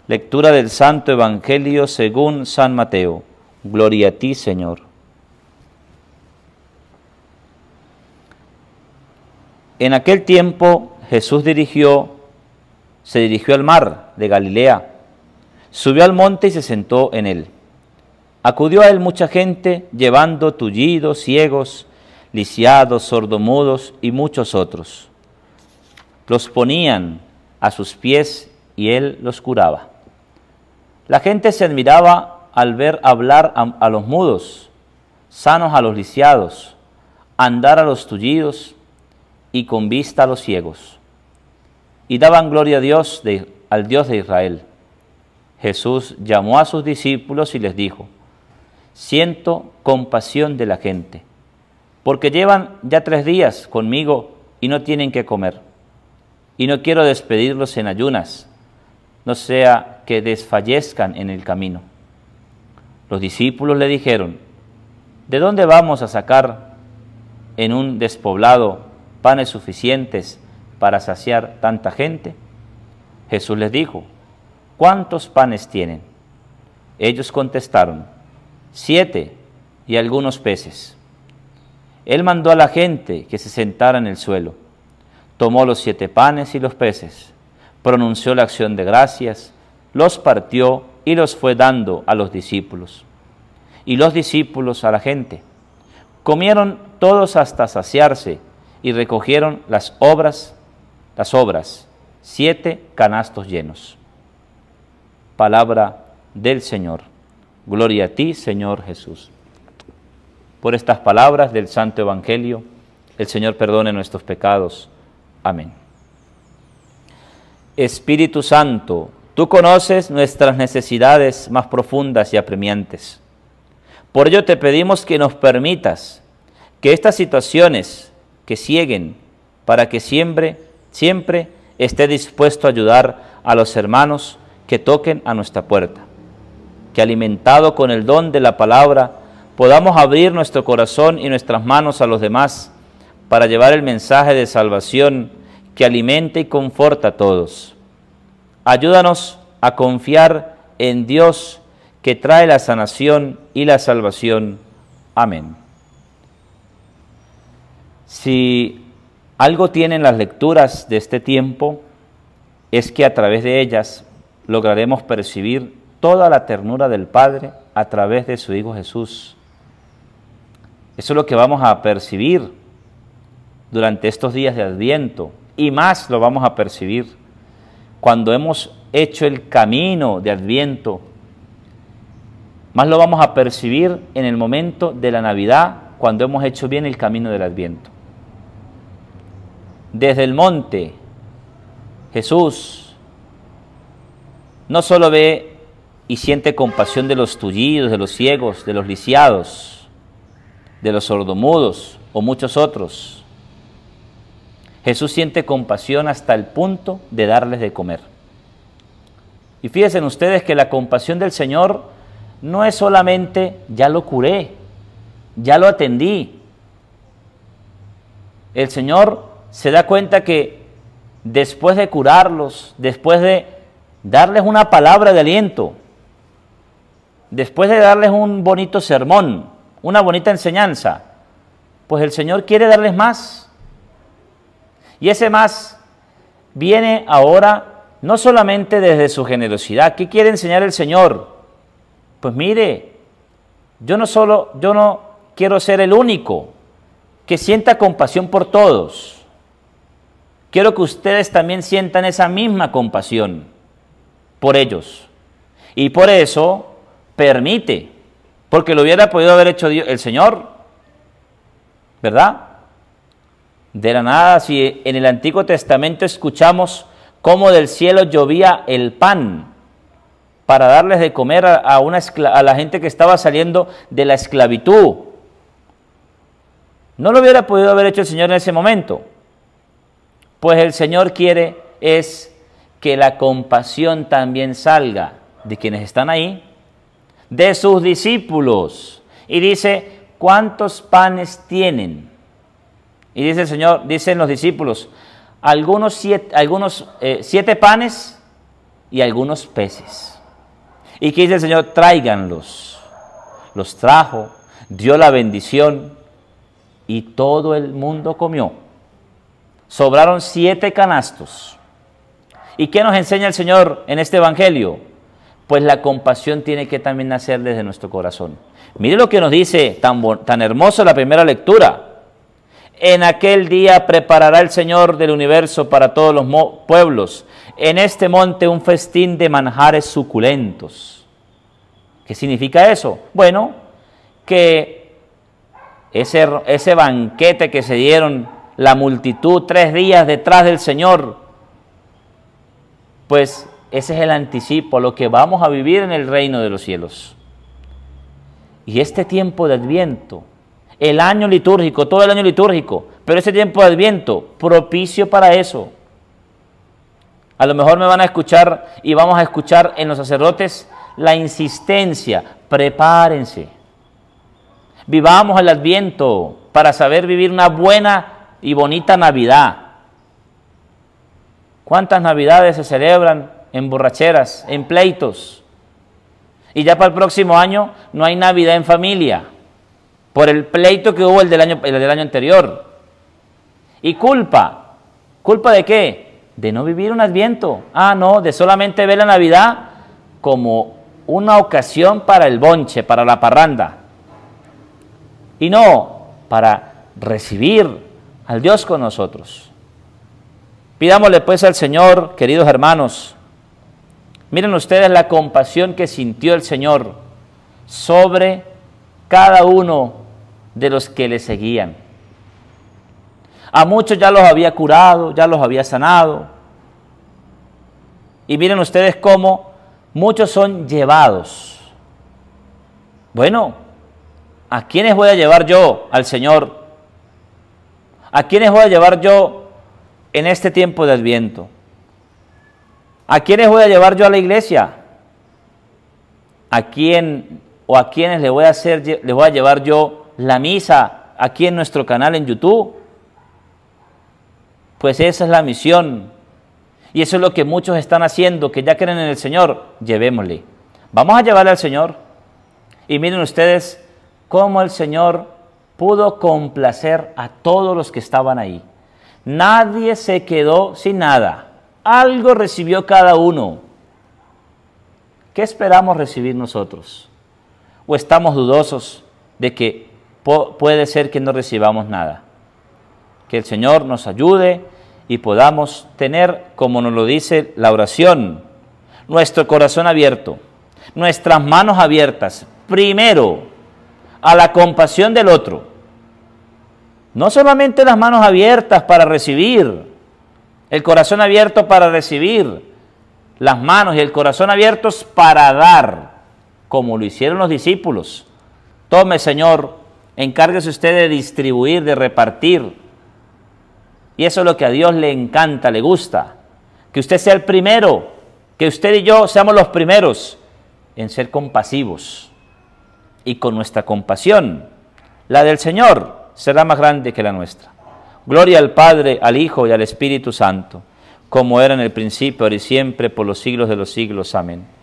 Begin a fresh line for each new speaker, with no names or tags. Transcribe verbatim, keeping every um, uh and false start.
Lectura del Santo Evangelio según San Mateo. Gloria a ti, Señor. En aquel tiempo Jesús dirigió, se dirigió al mar de Galilea, subió al monte y se sentó en él. Acudió a él mucha gente, llevando tullidos, ciegos, lisiados, sordomudos y muchos otros. Los ponían a sus pies y él los curaba. La gente se admiraba al ver hablar a, a los mudos, sanos a los lisiados, andar a los tullidos y con vista a los ciegos. Y daban gloria a Dios, de, al Dios de Israel. Jesús llamó a sus discípulos y les dijo: siento compasión de la gente, porque llevan ya tres días conmigo y no tienen que comer. Y no quiero despedirlos en ayunas, no sea que desfallezcan en el camino. Los discípulos le dijeron: ¿de dónde vamos a sacar en un despoblado panes suficientes para saciar tanta gente? Jesús les dijo: ¿cuántos panes tienen? Ellos contestaron: siete y algunos peces. Él mandó a la gente que se sentara en el suelo. Tomó los siete panes y los peces, pronunció la acción de gracias, los partió y los fue dando a los discípulos. Y los discípulos a la gente. Comieron todos hasta saciarse y recogieron las obras, las obras, siete canastos llenos. Palabra del Señor. Gloria a ti, Señor Jesús. Por estas palabras del Santo Evangelio, el Señor perdone nuestros pecados. Amén. Espíritu Santo, tú conoces nuestras necesidades más profundas y apremiantes. Por ello te pedimos que nos permitas que estas situaciones que cieguen, para que siempre, siempre esté dispuesto a ayudar a los hermanos que toquen a nuestra puerta. Que alimentado con el don de la palabra, podamos abrir nuestro corazón y nuestras manos a los demás para llevar el mensaje de salvación que alimenta y conforta a todos. Ayúdanos a confiar en Dios que trae la sanación y la salvación. Amén. Si algo tienen las lecturas de este tiempo, es que a través de ellas lograremos percibir toda la ternura del Padre a través de su Hijo Jesús. Eso es lo que vamos a percibir durante estos días de Adviento, y más lo vamos a percibir cuando hemos hecho el camino de Adviento. Más lo vamos a percibir en el momento de la Navidad, cuando hemos hecho bien el camino del Adviento. Desde el monte, Jesús no solo ve y siente compasión de los tullidos, de los ciegos, de los lisiados, de los sordomudos o muchos otros. Jesús siente compasión hasta el punto de darles de comer. Y fíjense ustedes que la compasión del Señor no es solamente ya lo curé, ya lo atendí. El Señor se da cuenta que después de curarlos, después de darles una palabra de aliento, después de darles un bonito sermón, una bonita enseñanza, pues el Señor quiere darles más. Y ese más viene ahora no solamente desde su generosidad. ¿Qué quiere enseñar el Señor? Pues mire, yo no solo, yo no quiero ser el único que sienta compasión por todos. Quiero que ustedes también sientan esa misma compasión por ellos. Y por eso permite, porque lo hubiera podido haber hecho Dios, el Señor, ¿verdad? De la nada, si en el Antiguo Testamento escuchamos cómo del cielo llovía el pan para darles de comer a, a, una a la gente que estaba saliendo de la esclavitud. No lo hubiera podido haber hecho el Señor en ese momento. Pues el Señor quiere es que la compasión también salga de quienes están ahí, de sus discípulos. Y dice, ¿cuántos panes tienen? Y dice el Señor, dicen los discípulos, algunos siete, algunos, eh, siete panes y algunos peces. ¿Y qué dice el Señor? Tráiganlos. Los trajo, dio la bendición y todo el mundo comió. Sobraron siete canastos. ¿Y qué nos enseña el Señor en este evangelio? Pues la compasión tiene que también nacer desde nuestro corazón. Mire lo que nos dice tan, tan hermoso la primera lectura. En aquel día preparará el Señor del universo para todos los pueblos, en este monte un festín de manjares suculentos. ¿Qué significa eso? Bueno, que ese, ese banquete que se dieron la multitud tres días detrás del Señor, pues ese es el anticipo a lo que vamos a vivir en el reino de los cielos. Y este tiempo de Adviento, el año litúrgico, todo el año litúrgico, pero ese tiempo de Adviento, propicio para eso. A lo mejor me van a escuchar y vamos a escuchar en los sacerdotes la insistencia, prepárense. Vivamos el Adviento para saber vivir una buena y bonita Navidad. ¿Cuántas Navidades se celebran en borracheras, en pleitos? Y ya para el próximo año no hay Navidad en familia, por el pleito que hubo el del año, el del año anterior. ¿Y culpa? ¿Culpa de qué? De no vivir un Adviento. Ah, no, de solamente ver la Navidad como una ocasión para el bonche, para la parranda. Y no, para recibir al Dios con nosotros. Pidámosle pues al Señor, queridos hermanos, miren ustedes la compasión que sintió el Señor sobre cada uno de los que le seguían. A muchos ya los había curado, ya los había sanado. Y miren ustedes cómo muchos son llevados. Bueno, ¿a quiénes voy a llevar yo al Señor? ¿A quiénes voy a llevar yo en este tiempo de Adviento? ¿A quiénes voy a llevar yo a la iglesia? ¿A quién o a quiénes le voy a hacer, le voy a llevar yo la misa aquí en nuestro canal en YouTube? Pues esa es la misión. Y eso es lo que muchos están haciendo, que ya creen en el Señor. Llevémosle. Vamos a llevarle al Señor. Y miren ustedes cómo el Señor pudo complacer a todos los que estaban ahí. Nadie se quedó sin nada. Algo recibió cada uno. ¿Qué esperamos recibir nosotros? ¿O estamos dudosos de que puede ser que no recibamos nada? Que el Señor nos ayude y podamos tener, como nos lo dice la oración, nuestro corazón abierto, nuestras manos abiertas, primero a la compasión del otro. No solamente las manos abiertas para recibir, el corazón abierto para recibir, las manos y el corazón abiertos para dar, como lo hicieron los discípulos. Tome, Señor, encárguese usted de distribuir, de repartir. Y eso es lo que a Dios le encanta, le gusta. Que usted sea el primero, que usted y yo seamos los primeros en ser compasivos. Y con nuestra compasión, la del Señor será más grande que la nuestra. Gloria al Padre, al Hijo y al Espíritu Santo, como era en el principio, ahora y siempre, por los siglos de los siglos. Amén.